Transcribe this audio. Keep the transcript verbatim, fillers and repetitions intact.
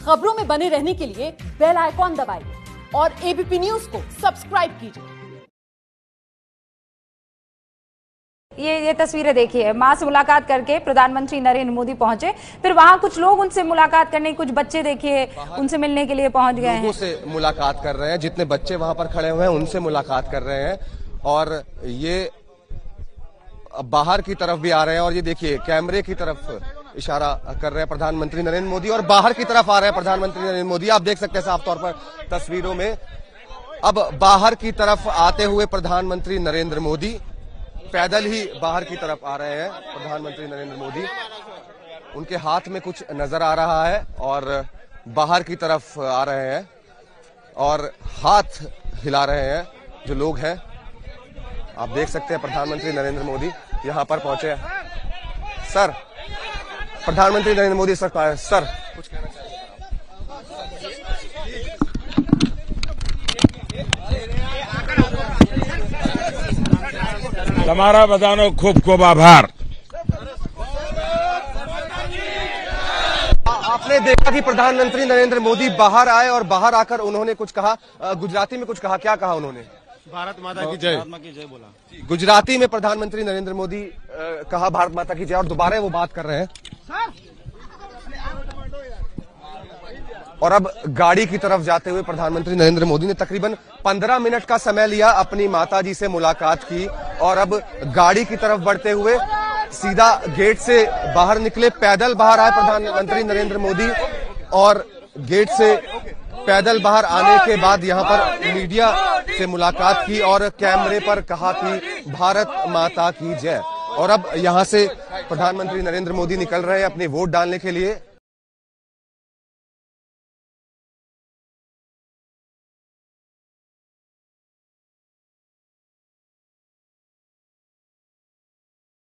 खबरों में बने रहने के लिए बेल आइकॉन दबाइए और एबीपी न्यूज को सब्सक्राइब कीजिए। ये ये तस्वीरें देखिए, मां से मुलाकात करके प्रधानमंत्री नरेंद्र मोदी पहुंचे, फिर वहां कुछ लोग उनसे मुलाकात करने, कुछ बच्चे देखिए उनसे मिलने के लिए पहुंच गए हैं। लोगों से मुलाकात कर रहे हैं, जितने बच्चे वहां पर खड़े हुए हैं उनसे मुलाकात कर रहे हैं और ये बाहर की तरफ भी आ रहे हैं और ये देखिए कैमरे की तरफ इशारा कर रहे हैं प्रधानमंत्री नरेंद्र मोदी और बाहर की तरफ आ रहे हैं प्रधानमंत्री नरेंद्र मोदी। आप देख सकते हैं साफ तौर पर तस्वीरों में। अब बाहर की तरफ आते हुए प्रधानमंत्री नरेंद्र मोदी पैदल ही बाहर की तरफ आ रहे हैं। प्रधानमंत्री नरेंद्र मोदी, उनके हाथ में कुछ नजर आ रहा है और बाहर की तरफ आ रहे हैं और हाथ हिला रहे हैं जो लोग हैं। आप देख सकते हैं प्रधानमंत्री नरेंद्र मोदी यहां पर पहुंचे हैं। सर, प्रधानमंत्री नरेंद्र मोदी सर सर कुछ कहना चाहिए? તમારા બધાનો ખૂબ ખૂબ આભાર। आपने देखा कि प्रधानमंत्री नरेंद्र मोदी बाहर आए और बाहर आकर उन्होंने कुछ कहा, गुजराती में कुछ कहा। क्या कहा उन्होंने? भारत माता की जय। भारत माता की जय बोला। गुजराती में प्रधानमंत्री नरेंद्र मोदी कहा भारत माता की जय और दोबारा वो बात कर रहे हैं। और अब गाड़ी की तरफ जाते हुए प्रधानमंत्री नरेंद्र मोदी ने तकरीबन पंद्रह मिनट का समय लिया, अपनी माताजी से मुलाकात की और अब गाड़ी की तरफ बढ़ते हुए सीधा गेट से बाहर निकले। पैदल बाहर आए प्रधानमंत्री नरेंद्र मोदी और गेट से पैदल बाहर आने के बाद यहां पर मीडिया से मुलाकात की और कैमरे पर कहा कि भारत माता की जय। और अब यहां से प्रधानमंत्री नरेंद्र मोदी निकल रहे हैं अपने वोट डालने के लिए।